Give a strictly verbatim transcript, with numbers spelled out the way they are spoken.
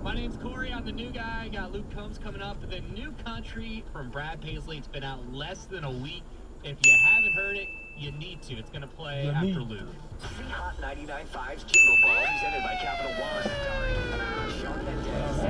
My name's Corey. I'm the new guy. Got Luke Combs coming up. The New Country from Brad Paisley. It's been out less than a week. If you haven't heard it, you need to. It's going to play You after need. Luke. See Hot ninety-nine point five's Jingle Ball, presented by Capital One, starring Shawn Mendes.